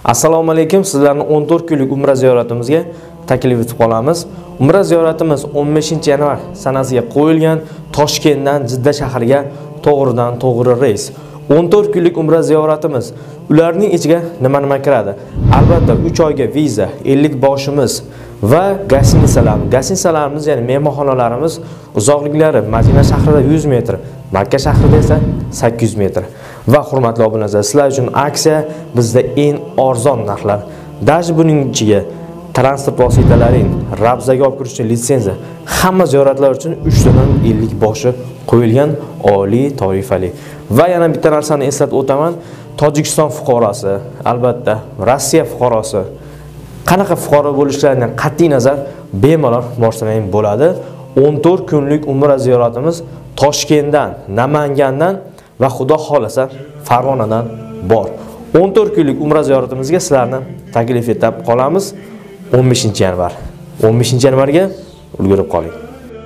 Assalomu alaykum. Sizlarni 14 kunlik umra ziyoratimizga taklif etib qolamiz. Umra ziyoratimiz 15-yanvar sanasiga qo'yilgan Toshkentdan Jidda shahriga to'g'ridan-to'g'ri reys. 14 kunlik umra ziyoratimiz. Ularning ichiga nima kiradi? Albatta 3 oyga viza, 50 boshimiz va gastinisalarimiz, ya'ni mehmonxonalarimiz uzoqliklari Madina shahrida 100 metr, Makka shahrida esa 800 metr. Va hurmatli obunalar, sizlar uchun aksiya bizda eng arzon narxlar. Даже buning ichiga transport vositalaring, rabzaga olib kirish uchun litsenziya, hamma ziyoratlar uchun 3 dan 50 boshi qo'yilgan oliy toifali. Va yana bitta narsani eslatib o'taman, Tojikiston fuqarosi, albatta Rossiya fuqarosi qanaqa fuqaro bo'lishlaridan qat'iy nazar bemalol boshlangan bo'ladi. 14 kunlik umra ziyoratimiz Toshkentdan, Namangandan va xudo xolasa Farg'onadan bor. 14 kunlik umra ziyoratimizga sizlarni taklif etib qolamiz 15-yanvar. 15-yanvarga ulgurib qoling.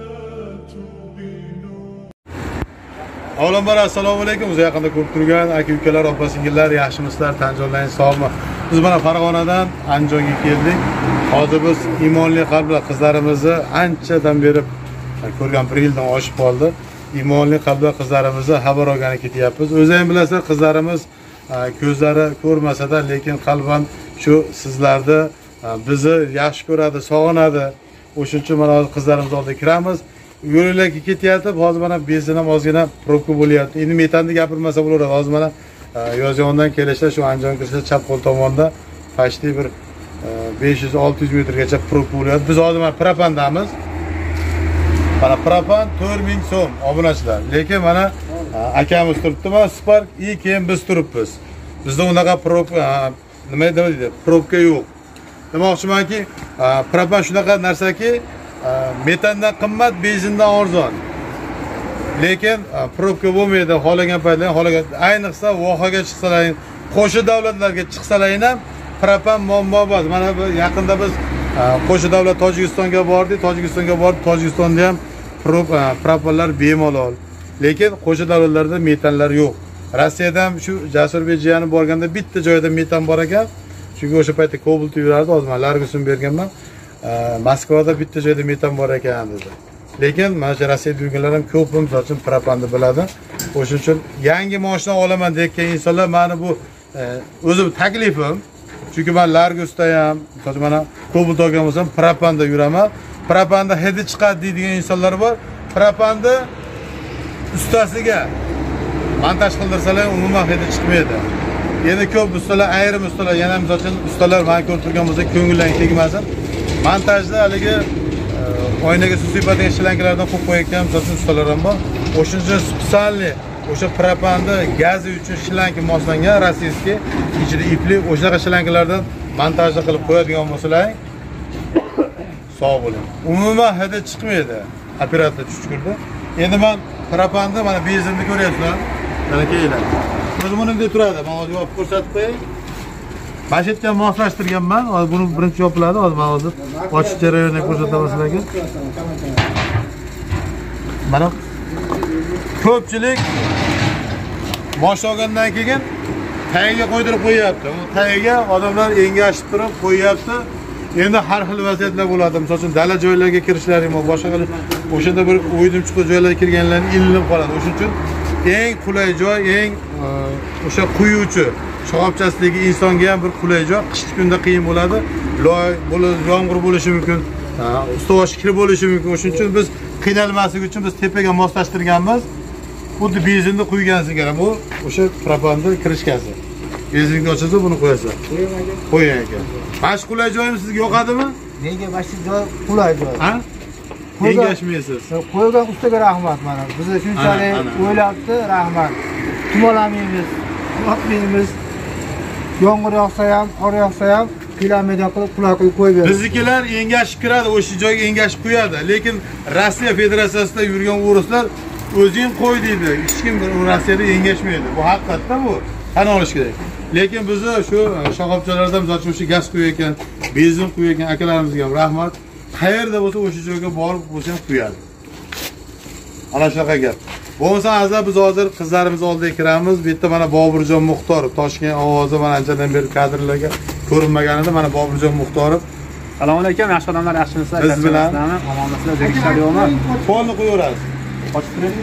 Avvalambor assalomu alaykum. O'zi yaqinda ko'rib turgan aka-ukalar, opa-singillar, yaxshimisizlar? Tanjonlaring sog'mi? Biz mana Farg'onadan Andijonga keldik. Hozir biz iymonli qalblar qizlarimizni anchadan beri ko'rgan, 1 yildan oshib qoldi. Iymonli qalblar qizlarimizni xabar olgani ketyapmiz. O'zing bilasizlar, qizlarimiz ko'zlari ko'rmasa-da, lekin qalban shu sizlarni bizni yaxshi ko'radi, sog'inadi. O'shuning uchun mana qizlarimiz oldiga kiramiz. Yo'llarga ketyapti. Hozir mana benzin ham ozgina probka bo'lyapti. Endi metanni gapirmasa bo'laveradi. Hozir mana Yozyovondan kelishda shu Andijon kirishda chap qo'l tomonda pashti bir 500-600 metrgacha probka bo'lyapti. Biz hozir mana propandamiz. Mana propan 4000 so'm obunachilar. Lekin mana akamiz turibdi, mana Spark, keyin biz turibmiz. Bizda unaqa nima deydi? Probka yo'q. Demoqchimanki, propan shunaqa narsaki, metandan qimmat, benzindan arzon. Lekin probka bo'lmaydi, xohlagan paytlar, ayniqsa vohaga chiqsalaring, qo'shni davlatlarga chiqsalaring ham propan muammo bor. Mana yaqinda biz qo'shni davlat Tojikistonga bordik. Tojikistonda ham propanlar bemalol. Lekin qo'shni davlatlarda metanlar yo'q. Rossiyada ham shu Jasurbek jiyani borganda bitta joyda metan bor ekan. Chunki o'sha paytda Cobalt yurardi, hozir men Largus'ni berganman. Moskvada bitta joyda metan bor ekan dedi. Lekin mana shu Rossiyada yurganlar ham ko'pim uchun propanni biladi. O'shuning uchun yangi mashina olaman degan insonlar meni bu o'zim taklifim. Chunki men Largusda ham, mana Cobalt olganimiz ham propanda yuraman. Propanda hidi chiqadi deydigan insonlar bor. Propanda ustasiga montaj qildirsalar umuman hidi chiqmaydi. Endi ko'p ustalar, ayrim ustalar, yana misol uchun ustalar men ko'rib turgan bo'lsa ko'ngillarga tegmasin. Montajda haligi oynaga suv sepadigan shlankalardan qo'yib qo'yayotgan misol uchun ustalar ham bor. O'shuning uchun spesialli o'sha propanda gazi uchun shlanka moslangan rossiyskiy, ichida ipli o'shaqa shlankalardan montajni qilib qo'yadigan bo'lsalar, sog' bo'ling. Umuman hidi chiqmaydi. Operator chuchkurda. Endi men propanda mana benzinni ko'ryapsizlar. Mana kelinglar. O'zi bunday turadi. Men hozir olib ko'rsatib qo'yay. Mashetga moslashtirganman. Hozir buni birinchi yopiladi. Hozir men hozir ochish jarayonini ko'rsataman sizlarga. Mana ko'pchilik mashina olgandan keyin tagiga qo'ydirib qo'yapti. U tagiga odamlar engashib turib qo'yapti. Endi har xil vaziyatlar bo'ladi. Misol uchun dala joylarga kirishlaring va boshqa o'shanda bir o'ydim-chuqur joylarga kirganlarning ilinib qoladi. O'shuning uchun eng qulay joy, eng o'sha quyuvchi shoxobchasidagi insonga ham bir qulay joy. Qishki kunda qiyin bo'ladi. Loy bo'ladi, yomg'ir bo'lishi mumkin, ustovosh kir bo'lishi mumkin. O'shuning uchun biz qiynalmaslik uchun biz tepaga moslashtirganmiz. Xuddi benzinni quygan singari bu o'sha propanda kirishgasi. Benzinni ochasiz, buni qo'yasiz. Qo'ying ekan. Mana shu qulay joyimiz sizga yoqadimi? Menga mana shu joy qulay joy. Ha? Engashmaysiz. Qo'ygan ustaga rahmat mana. Bizni shunchalik o'ylabdi, rahmat. Tumolamaymiz, yotmaymiz. Yomg'ir yog'sa ham, qor yog'sa ham kilometr qilib qulay qilib qo'yib beradi. Biznikilar engashib kiradi, o'sha joyga engashib qo'yadi. Lekin Rossiya Federatsiyasida yurgan o'ruslar o'zing qo'y deydi. Hech kim Rossiyada engashmaydi. Bu haqiqatda bu. Tan olish kerak. Lekin bizni shu shoxobchalarda misol uchun o'sha gaz qo'yayotgan, benzin qo'yayotgan akalarimizga ham rahmat. Qayerda bo'lsa o'sha joyga borib bo'lsa ham qo'yadi. Ana shunaqa gap. Bo'lmasa azab biz hozir qizlarimiz oldiga kiramiz. Bu yerda mana Boburjon Muxtorov, Toshkent ovozi mana anchadan beri kadrlarga ko'rinmagan edi. Mana Boburjon Muxtorov. Assalomu alaykum, yaxshi odamlar, yaxshimisizlar? Biz bilan omonmisizlar, o'zbek ishlari yo'qmi? Polni qo'yaverasiz. Ochib turing.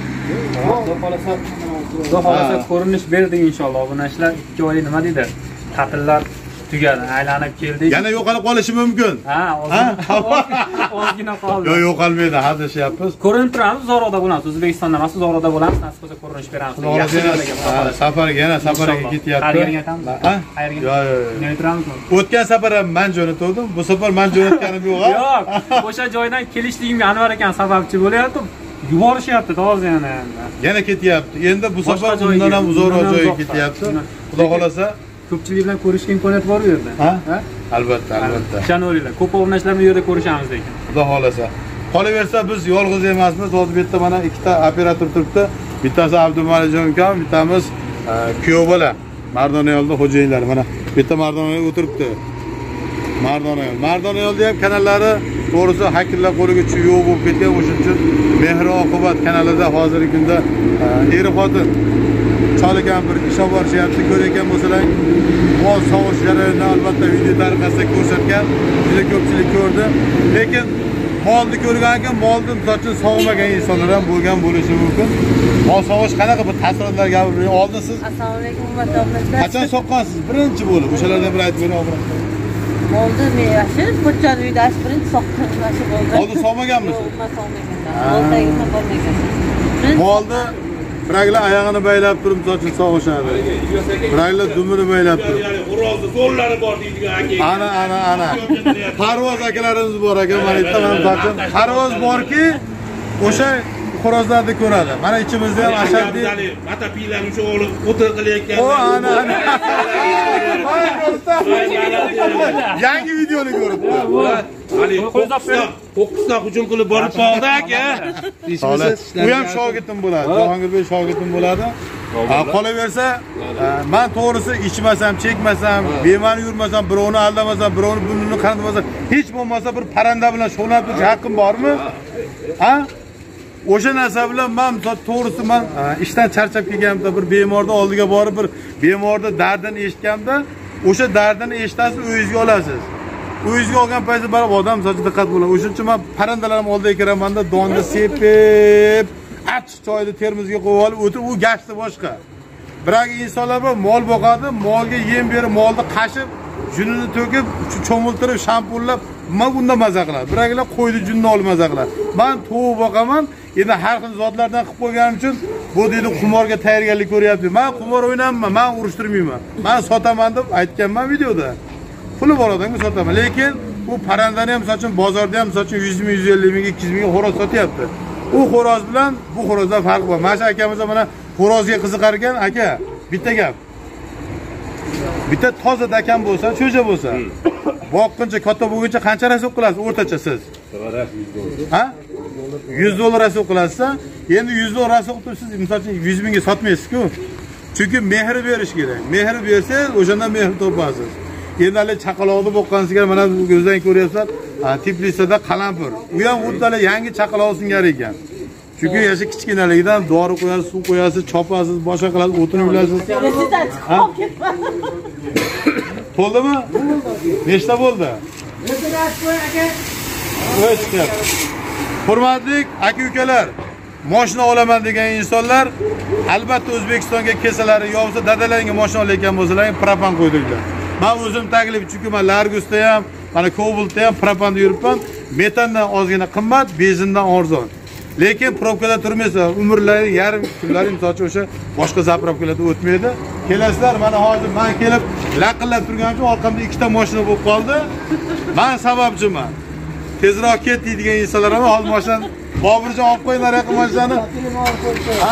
Xudo xolasa ko'rinish berdik inshaalloh. Obunachilar 2 oy nima deydi? Ta'tillar tugadi, aylanib keldik. Yana yo'qolib qolishi mumkin. Ha, ozgina qoldi. Yo'q, yo'qolmaydi, hadishyapmiz. Ko'rinib turamiz, Zoroda bo'lamiz. O'zbekistonda emas, Zoroda bo'lamiz. Nasib bo'lsa ko'rinish beramiz. Safarga, yana safarga ketyapti. Qayerga aytamiz? Ha? Qayerga? Yo'q. Nima turamizmi? O'tgan safar ham men jo'natdim. Bu safar men jo'natganim yo'q. Yo'q, o'sha joydan kelishligimga Anvar ekan sababchi bo'lyapti. Yuborishyapti to'g'ri Yana ketyapti. Endi bu safar undan ham uzoqroq joyga ketyapti. Xudo xolasa ko'pchilik bilan ko'rishga imkoniyat bor bu yerda. Ha? Albatta, albatta. Ishoninglar, ko'p obunachilar bu yerda ko'rishamiz lekin. Xudo xolasa. Qolaversa biz yolg'iz emasmiz. Hozir bu yerda mana ikkita operator turibdi. Bittasi Abdumalik ukam, bittamiz kuyov bola. Mardonayolda xo'jayinlar. Mana bu yerda Mardonayol o'tiribdi. Mardonayolda ham kanallari to'g'risi hakerlar qo'liga tushib yo'q bo'lib ketgan, o'shuning uchun Mehr oqibat kanalida hozirgi kunda eri xotin chol kampir ishga borishyapti. Ko'rayotgan bo'lsalar, mol sovish jarayonini albatta video tariqasida ko'rsatgan. Juda ko'pchilik ko'rdi. Lekin molni ko'rgan ekan, molni misol sog'magan insonlar ham bo'lgan bo'lishi mumkin. Mol sovish qanaqa bir ta'sirotlar gapiring. Oldin siz Assalomu alaykum, hurmatli obunachilar. qachon soqqansiz? Birinchi bo'lib o'shalardan bir aytib bering obunachilar. Oldi men yaxshi, ko'chani uyda birinchi soqqan yaxshi bo'ldi. Oldin sog'maganmisiz? Yo'q, men sog'maganman. Oldagi bo'lmagan. Molni biraglar oyog'ini baylab turib misol uchun sog'ishadi. Biraglar dumini baylab turib. Xo'rozni qo'llari bor deydigan aka. Ana. Parvoz akalarimiz bor ekan, mana bitta mana ta'til. Parvoz borki, o'sha xo'rozlarni ko'radi. Mana ichimizda ham ashaddiy Matapiylarni shu o'g'li o'tir qilayotgan. O ana. Yangi videoni ko'ribdi. Ali Qo'qqisdan hujum qilib borib qoldi aka. U ham shogirdim bo'ladi. Jahongirbek shogirdim bo'ladi. Qolaversa, men to'g'risi ichmasam, chekmasam, bema'ni yurmasam, birovni aldamasam, birovni bunini qandamasam, hech bo'lmasa bir parranda bilan shug'ullanib turish haqqim bormi? Ha? O'sha narsa bilan men to'g'risi men ishdan charchab kelganimda bir bemorni oldiga borib bir bemorni dardini eshitganimda, o'sha dardini eshitasiz, o'zingizga olasiz. O'zingizga olgan paytda barib odam sochi diqqat bo'ladi. O'shuning uchun men parrandalarim oldiga kiramanda donni sepib, achchiq choyni termizga qo'yib olib o'tirib, u gashti boshqa. Biroq insonlar bor, mol boqadi, molga yem berib, molni qashib, junini to'kib, cho'miltirib, shampunlab, men bundan maza qiladi. Biroqlar qo'yni junni olib maza qiladi. Men tovuq boqaman, endi har xil zotlardan qilib qo'yganim uchun bu deydi qumorga tayyorgarlik ko'ryapti. Men qumor o'ynayman, men urushtirmayman. Men sotaman deb aytganman videoda. Puli bor odamga sotaman. Lekin bu parrandani ham sochun bozorda ham sochun 100 ming, 150 ming, 200 ming xo'roz sotyapti. U xo'roz bilan bu xo'rozda farq bor. Mana shu akamiz mana xo'rozga qiziqar ekan, aka, bitta gap. Bitta toza dakam bo'lsa, cho'ja bo'lsa, boqquncha katta bo'lguncha qancha rasm qilasiz o'rtacha siz? Ha? $100 rasm qilasiz-a, endi $100 rasm qilib siz masalan 100 mingga sotmaysiz-ku. Chunki mehr berish kerak. Mehr bersangiz, o'shandan mehr topasiz. Endi hali chaqaloqni boqqansizga mana ko'zdan ko'ryapsizlar, Tbilsida qalampir. U ham xuddi yangi chaqaloq singari ekan. Chunki yashi kichkinaligidan dori qo'yasiz, suv qo'yasiz, chopasiz, boshqa qilasiz, o'tini bilasiz. To'ldimi? Nechta bo'ldi? Hurmatli aka-ukalar, mashina olaman degan insonlar albatta O'zbekistonga kelsalari yo'qsa dadalaringga mashina olayotgan bo'lsalar, propan qo'ydiringlar. Men o'zim taklif, chunki men Largusda ham, mana Kobaltda ham propanda yuribman. Metandan ozgina qimmat, benzindan arzon. Lekin probkada turmaysa, umrlaring yarim kunlaring sochi o'sha boshqa zapravkalarda o'tmaydi. Kelasizlar, mana hozir men kelib laqillab turganim uchun orqamda ikkita mashina bo'lib qoldi. Men sababchiman. Tezroq ket deydigan insonlar ham hozir mashinani Boburjon olib qo'yinglar yaqin mashinani. Ha?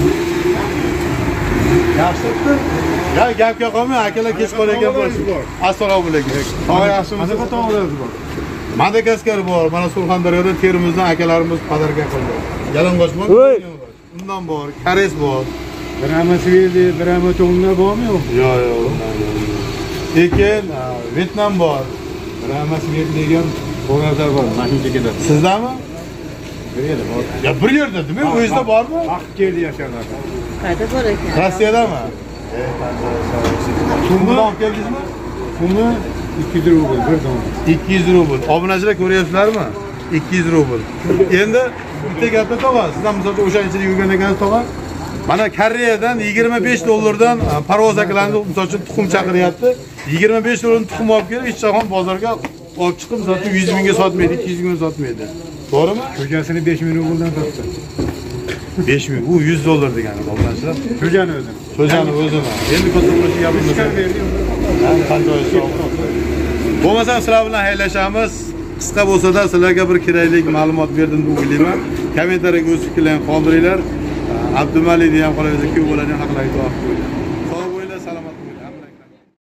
Yaxshimi? Ya gapga qolmay, akalar kech qolayotgan bo'lsa. Assalomu alaykum. Tog'a yaxshimisiz? Tog'larimiz bor. Madagaskar bor. Mana Surxondaryoda Termizdan akalarimiz padarga qildi. Yalang'och bor. Undan bor. Kares bor. Drama Svedi, drama to'g'ri bormi yo'qmi? Yo'q. Lekin Vyetnam bor. Drama Svedi degan bo'g'azlar bor, mashina chekadi. Sizdami? Ya bir yerda mi? O'zida bormi? Akkerda yasharlar. Qayda bor ekan? Rossiyadami? Pulni olib keldingizmi? Pulni 200 rubl bir dona. 200 rubl. Obunachilar ko'ryapsizlarmi? 200 rubl. Endi bitta gapni tog'a, sizdan misolga o'shanchalik yurgan ekansiz tog'a. Mana Koreyadan 25 dollardan parvoz akalarni misol uchun tuxum chaqiryapti. 25 dollardan tuxum olib kelib, Ishxon bozorga olib chiqib, misol uchun 100 mingga sotmaydi, 200 mingga sotmaydi. To'g'rimi? Ko'chasini 5000 rubldan sotdi. 5000. U 100 dollar degani obunachilar. Ko'chani o'zi. So'zani o'zini. Endi kattalashiga gapimiz yo'q. Bo'lmasa sizlar bilan xayrlashamiz. Qisqa bo'lsa-da sizlarga bir kerakli ma'lumot berdim deb o'ylayman. Kommentariyaga o'z fikrlaringizni qoldiringlar. Abdumalik degan qolaversa, kuyov bo'ladigan haqida aytib qo'ying.